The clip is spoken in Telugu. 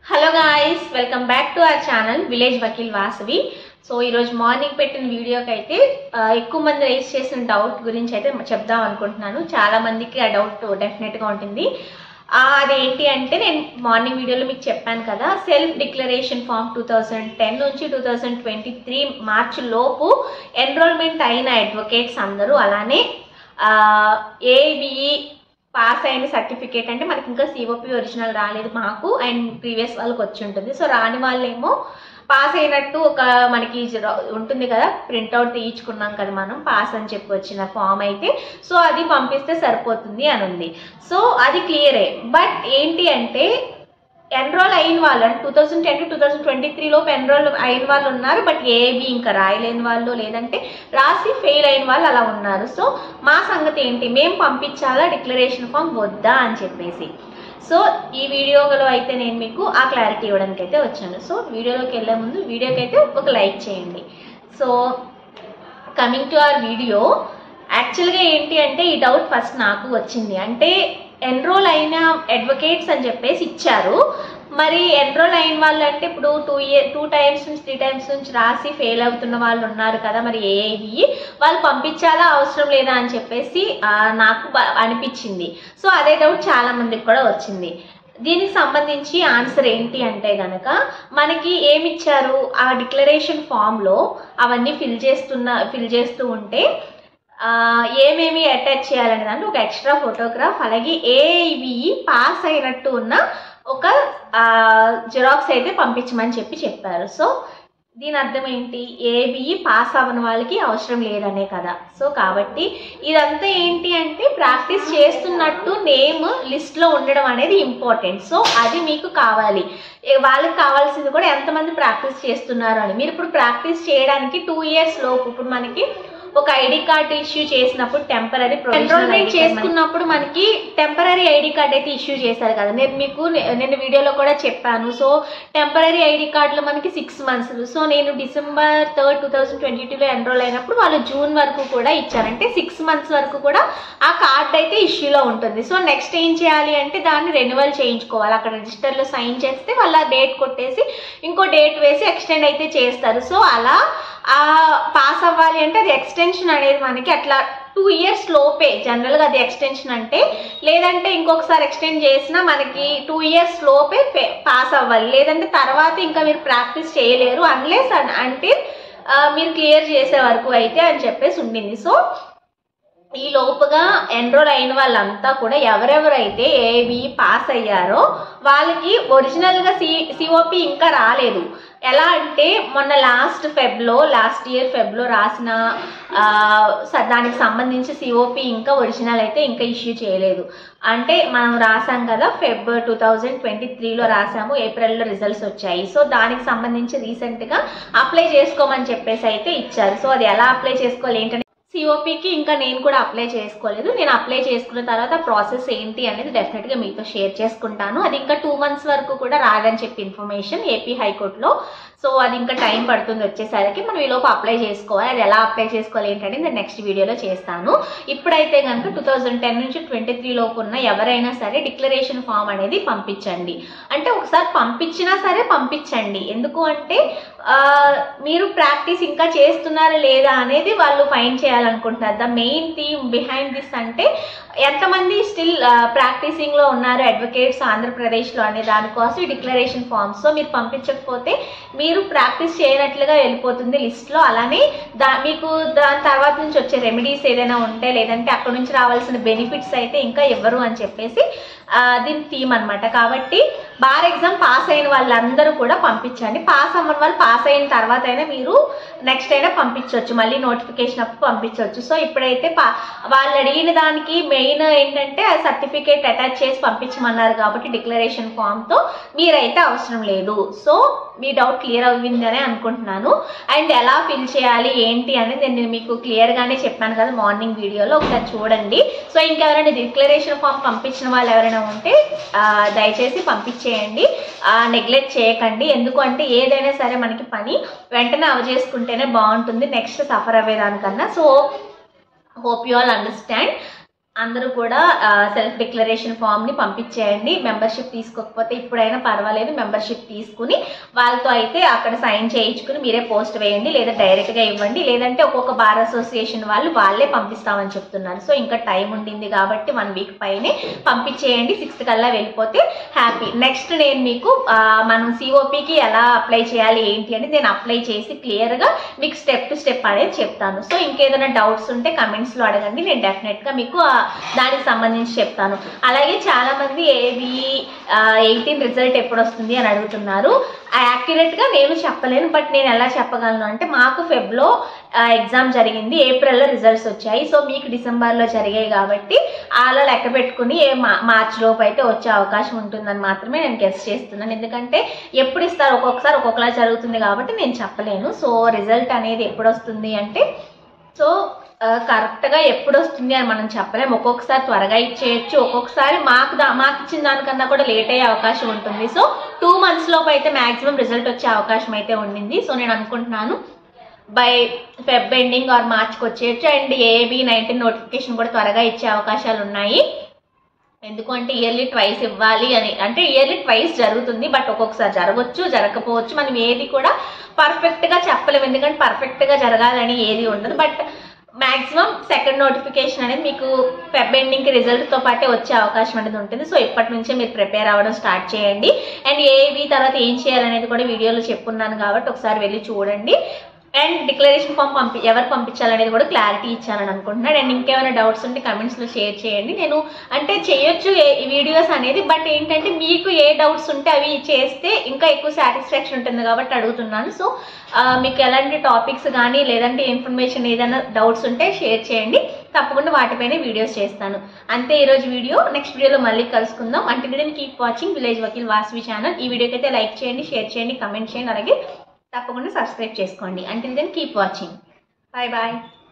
Hello guys, welcome back to our channel Village Vakil Vasavi. So ఈరోజు మార్నింగ్ పెట్టిన వీడియోకి అయితే ఎక్కువ మంది రేస్ చేసిన డౌట్ గురించి అయితే చెప్దాం అనుకుంటున్నాను. చాలా మందికి ఆ డౌట్ డెఫినెట్గా ఉంటుంది. అదేంటి అంటే, నేను మార్నింగ్ వీడియోలో మీకు చెప్పాను కదా, సెల్ఫ్ డిక్లరేషన్ ఫామ్ 2010 నుంచి 2023 మార్చి లోపు ఎన్రోల్మెంట్ అయిన అడ్వకేట్స్ అందరూ, అలానే ఏబిఈ పాస్ అయిన సర్టిఫికేట్, అంటే మనకి ఇంకా సిఓపి ఒరిజినల్ రాలేదు మాకు, అండ్ ప్రీవియస్ వాళ్ళకి వచ్చి ఉంటుంది. సో రాని వాళ్ళేమో పాస్ అయినట్టు ఒక మనకి ఉంటుంది కదా, ప్రింట్అవుట్ తీయించుకున్నాం కదా మనం, పాస్ అని చెప్పి వచ్చిన ఫామ్ అయితే, సో అది పంపిస్తే సరిపోతుంది అని ఉంది. సో అది క్లియరే. బట్ ఏంటి అంటే, ఎన్రోల్ అయిన వాళ్ళు, అంటే 2010 to 2023 లోపు ఎన్రోల్ అయిన వాళ్ళు ఉన్నారు. బట్ ఏబి ఇంకా రాయలేని వాళ్ళు, లేదంటే రాసి ఫెయిల్ అయిన వాళ్ళు అలా ఉన్నారు. సో మా సంగతి ఏంటి, మేము పంపించాలా డిక్లరేషన్ ఫామ్ వద్దా అని చెప్పేసి. సో ఈ వీడియోలో అయితే నేను మీకు ఆ క్లారిటీ ఇవ్వడానికి అయితే వచ్చాను. సో వీడియోలోకి వెళ్ళే ముందు వీడియోకి అయితే ఒక లైక్ చేయండి. So coming to our video, యాక్చువల్గా ఏంటి అంటే, ఈ డౌట్ ఫస్ట్ నాకు వచ్చింది. అంటే ఎన్రోల్ అయిన అడ్వకేట్స్ అని చెప్పేసి ఇచ్చారు, మరి ఎన్రోల్ అయిన వాళ్ళు అంటే ఇప్పుడు 2 టైమ్స్ నుంచి 3 టైమ్స్ నుంచి రాసి ఫెయిల్ అవుతున్న వాళ్ళు ఉన్నారు కదా, మరి ఏవి వాళ్ళు పంపించాలా అవసరం లేదా అని చెప్పేసి నాకు అనిపించింది. సో అదే డౌట్ చాలా మందికి కూడా వచ్చింది. దీనికి సంబంధించి ఆన్సర్ ఏంటి అంటే గనక, మనకి ఏమిచ్చారు, ఆ డిక్లరేషన్ ఫామ్లో అవన్నీ ఫిల్ చేస్తూ ఉంటే ఏమేమి అటాచ్ చేయాలనే దాంట్లో ఒక ఎక్స్ట్రా ఫోటోగ్రాఫ్, అలాగే ఏబిఈ పాస్ అయినట్టు ఉన్న ఒక జిరాక్స్ అయితే పంపించమని చెప్పారు. సో దీని అర్థం ఏంటి, ఏబిఈ పాస్ అవ్వని వాళ్ళకి అవసరం లేదనే కదా. సో కాబట్టి ఇదంతా ఏంటి అంటే, ప్రాక్టీస్ చేస్తున్నట్టు నేమ్ లిస్ట్లో ఉండడం అనేది ఇంపార్టెంట్. సో అది మీకు కావాలి. వాళ్ళకి కావాల్సింది కూడా ఎంతమంది ప్రాక్టీస్ చేస్తున్నారు అని. మీరు ఇప్పుడు ప్రాక్టీస్ చేయడానికి 2 years లోపు, ఇప్పుడు మనకి ఒక ఐడి కార్డ్ ఇష్యూ చేసినప్పుడు, టెంపరీ ఎన్రోల్మెంట్ చేసుకున్నప్పుడు మనకి టెంపరీ ఐడి కార్డ్ అయితే ఇష్యూ చేశారు కదా, నేను మీకు నిన్న వీడియోలో కూడా చెప్పాను. సో టెంపరీ ఐడి కార్డులో మనకి 6 months. సో నేను December 3rd, 2022లో ఎన్రోల్ అయినప్పుడు వాళ్ళు జూన్ వరకు కూడా ఇచ్చారంటే 6 months వరకు కూడా ఆ కార్డ్ అయితే ఇష్యూలో ఉంటుంది. సో నెక్స్ట్ ఏం చేయాలి అంటే, దాన్ని రెన్యువల్ చేయించుకోవాలి. అక్కడ రిజిస్టర్లో సైన్ చేస్తే వాళ్ళ డేట్ కొట్టేసి ఇంకో డేట్ వేసి ఎక్స్టెండ్ అయితే చేస్తారు. సో అలా పాస్ అవ్వాలి అంటే అది ఎక్స్టెన్షన్ అనేది మనకి అట్లా 2 years లోపే జనరల్గా అది ఎక్స్టెన్షన్ అంటే, లేదంటే ఇంకొకసారి ఎక్స్టెండ్ చేసినా మనకి 2 years లోపే పాస్ అవ్వాలి. లేదంటే తర్వాత ఇంకా మీరు ప్రాక్టీస్ చేయలేరు అన్లెస్ అంటే మీరు క్లియర్ చేసే వరకు అయితే అని చెప్పేసి ఉండింది. సో ఈ లోపుగా ఎన్రోల్ అయిన వాళ్ళంతా కూడా ఎవరెవరైతే ఏబి పాస్ అయ్యారో వాళ్ళకి ఒరిజినల్గా సిఓపి ఇంకా రాలేదు. ఎలా అంటే, మొన్న లాస్ట్ ఇయర్ ఫెబ్లో రాసిన దానికి సంబంధించి సిఓపి ఇంకా ఒరిజినల్ అయితే ఇంకా ఇష్యూ చేయలేదు. అంటే మనం రాసాం కదా, Feb 2023లో రాసాము, ఏప్రిల్లో రిజల్ట్స్ వచ్చాయి. సో దానికి సంబంధించి రీసెంట్గా అప్లై చేసుకోమని చెప్పేసి అయితే ఇచ్చారు. సో అది ఎలా అప్లై చేసుకోవాలి ఏంటంటే, సిఓపికి ఇంకా నేను కూడా అప్లై చేసుకోలేదు. నేను అప్లై చేసుకున్న తర్వాత ప్రాసెస్ ఏంటి అనేది డెఫినెట్గా మీతో షేర్ చేసుకుంటాను. అది ఇంకా 2 months వరకు కూడా రాదని చెప్పి ఇన్ఫర్మేషన్ ఏపీ హైకోర్టులో. సో అది ఇంకా టైం పడుతుంది వచ్చేసరికి. మనం ఈ లోపు అప్లై చేసుకోవాలి. అది ఎలా అప్లై చేసుకోవాలి ఏంటంటే నేను నెక్స్ట్ వీడియోలో చేస్తాను. ఇప్పుడైతే కనుక 2010 నుంచి 2023 లోపు ఉన్న ఎవరైనా సరే డిక్లరేషన్ ఫామ్ అనేది పంపించండి. అంటే ఒకసారి పంపించినా సరే పంపించండి. ఎందుకు అంటే మీరు ప్రాక్టీస్ ఇంకా చేస్తున్నారా లేదా అనేది వాళ్ళు ఫైండ్ చేయాలనుకుంటున్నారు. The main theme behind this అంటే, ఎంతమంది స్టిల్ ప్రాక్టీసింగ్లో ఉన్నారు అడ్వకేట్స్ ఆంధ్రప్రదేశ్లో అనే దానికోసం ఈ డిక్లరేషన్ ఫామ్స్. సో మీరు పంపించకపోతే మీరు ప్రాక్టీస్ చేయనట్లుగా వెళ్ళిపోతుంది లిస్ట్లో. అలానే మీకు దాని తర్వాత నుంచి వచ్చే రెమెడీస్ ఏదైనా ఉంటే, లేదంటే అక్కడ నుంచి రావాల్సిన బెనిఫిట్స్ అయితే ఇంకా ఇవ్వరు అని చెప్పేసి దీని థీమ్ అనమాట. కాబట్టి బార్ ఎగ్జామ్ పాస్ అయిన వాళ్ళందరూ కూడా పంపించండి. పాస్ అవ్వని వాళ్ళు పాస్ అయిన తర్వాత అయినా మీరు నెక్స్ట్ అయినా పంపించవచ్చు, మళ్ళీ నోటిఫికేషన్ అప్పుడు పంపించవచ్చు. సో ఇప్పుడైతే వాళ్ళు అడిగిన దానికి మెయిన్ ఏంటంటే ఆ సర్టిఫికేట్ అటాచ్ చేసి పంపించమన్నారు కాబట్టి డిక్లరేషన్ ఫామ్తో మీరైతే అవసరం లేదు. సో మీ డౌట్ క్లియర్ అవ్విందని అనుకుంటున్నాను. అండ్ ఎలా ఫిల్ చేయాలి ఏంటి అనేది నేను మీకు క్లియర్గానే చెప్పాను కదా మార్నింగ్ వీడియోలో, ఒకసారి చూడండి. సో ఇంకెవరైనా డిక్లరేషన్ ఫామ్ పంపించిన వాళ్ళు ఎవరైనా ఉంటే దయచేసి పంపించేయండి, నెగ్లెక్ట్ చేయకండి. ఎందుకంటే ఏదైనా సరే మనకి పని వెంటనే అవజేసుకుంటేనే బాగుంటుంది నెక్స్ట్ సఫర్ అవ్వేదానికన్నా. So hope you all understand. అందరూ కూడా సెల్ఫ్ డిక్లరేషన్ ఫామ్ని పంపించేయండి. మెంబర్షిప్ తీసుకోకపోతే ఇప్పుడైనా పర్వాలేదు, మెంబర్షిప్ తీసుకుని వాళ్ళతో అయితే అక్కడ సైన్ చేయించుకుని మీరే పోస్ట్ వేయండి, లేదా డైరెక్ట్గా ఇవ్వండి, లేదంటే ఒక్కొక్క బార్ అసోసియేషన్ వాళ్ళే పంపిస్తామని చెప్తున్నారు. సో ఇంకా టైం ఉండింది కాబట్టి 1 వీక్ పైనే పంపించేయండి. 6th కల్లా వెళ్ళిపోతే హ్యాపీ. నెక్స్ట్ నేను మీకు మనం సిఓపికి ఎలా అప్లై చేయాలి ఏంటి అని నేను అప్లై చేసి క్లియర్గా మీకు స్టెప్ టు స్టెప్ అనేది చెప్తాను. సో ఇంకేదైనా డౌట్స్ ఉంటే కమెంట్స్లో అడగండి, నేను డెఫినెట్గా మీకు దానికి సంబంధించి చెప్తాను. అలాగే చాలా మంది ఏబి 18 రిజల్ట్ ఎప్పుడు వస్తుంది అని అడుగుతున్నారు. యాక్యురేట్గా నేను చెప్పలేను, బట్ నేను ఎలా చెప్పగలను అంటే మాకు ఫెబ్లో ఎగ్జామ్ జరిగింది, ఏప్రిల్లో రిజల్ట్స్ వచ్చాయి. సో మీకు డిసెంబర్లో జరిగాయి కాబట్టి అలా లెక్క పెట్టుకుని మార్చి లోపు అయితే వచ్చే అవకాశం ఉంటుందని మాత్రమే నేను గెస్ చేస్తున్నాను. ఎందుకంటే ఎప్పుడు ఇస్తారు ఒక్కొక్కసారి ఒక్కొక్కలా జరుగుతుంది కాబట్టి నేను చెప్పలేను. సో రిజల్ట్ అనేది ఎప్పుడు వస్తుంది అంటే సో కరెక్ట్గా ఎప్పుడు వస్తుంది అని మనం చెప్పలేము. ఒక్కొక్కసారి త్వరగా ఇచ్చేయచ్చు, ఒక్కొక్కసారి మాకు ఇచ్చిన దానికన్నా కూడా లేట్ అయ్యే అవకాశం ఉంటుంది. సో 2 months లోపు అయితే మ్యాక్సిమం రిజల్ట్ వచ్చే అవకాశం అయితే ఉండింది. సో నేను అనుకుంటున్నాను బై ఫెబ్ ఎండింగ్ ఆర్ మార్చ్కి వచ్చేయచ్చు. అండ్ ఏబి 19 నోటిఫికేషన్ కూడా త్వరగా ఇచ్చే అవకాశాలు ఉన్నాయి. ఎందుకంటే ఇయర్లీ ట్వైస్ ఇవ్వాలి అని, అంటే ఇయర్లీ ట్వైస్ జరుగుతుంది, బట్ ఒక్కొక్కసారి జరగవచ్చు జరగకపోవచ్చు. మనం ఏది కూడా పర్ఫెక్ట్గా చెప్పలేము, ఎందుకంటే పర్ఫెక్ట్గా జరగాలని ఏది ఉండదు. బట్ మ్యాక్సిమం సెకండ్ నోటిఫికేషన్ అనేది మీకు ఫెబ్ ఎండింగ్కి రిజల్ట్తో పాటే వచ్చే అవకాశం అనేది ఉంటుంది. సో ఇప్పటి నుంచే మీరు ప్రిపేర్ అవ్వడం స్టార్ట్ చేయండి. అండ్ ఏవి తర్వాత ఏం చేయాలనేది కూడా వీడియోలో చెప్పున్నాను కాబట్టి ఒకసారి వెళ్ళి చూడండి. అండ్ డిక్లరేషన్ ఫామ్ ఎవరు పంపించాలనేది కూడా క్లారిటీ ఇచ్చానని అనుకుంటున్నాను. అండ్ ఇంకేమైనా డౌట్స్ ఉంటే కమెంట్స్లో షేర్ చేయండి. నేను అంటే చేయొచ్చు వీడియోస్ అనేది, బట్ ఏంటంటే మీకు ఏ డౌట్స్ ఉంటే అవి చేస్తే ఇంకా ఎక్కువ సాటిస్ఫాక్షన్ ఉంటుంది కాబట్టి అడుగుతున్నాను. సో మీకు ఎలాంటి టాపిక్స్ కానీ లేదంటే ఇన్ఫర్మేషన్ ఏదైనా డౌట్స్ ఉంటే షేర్ చేయండి, తప్పకుండా వాటిపైనే వీడియోస్ చేస్తాను. అంతే ఈరోజు వీడియో. నెక్స్ట్ వీడియోలో మళ్ళీ కలుసుకుందాం. అంటే నేను keep watching Village Vakil Vasavi channel. ఈ వీడియోకి అయితే లైక్ చేయండి, షేర్ చేయండి, కమెంట్ చేయండి, అలాగే తప్పకుండా సబ్స్క్రైబ్ చేసుకోండి. Until then keep watching. Bye bye.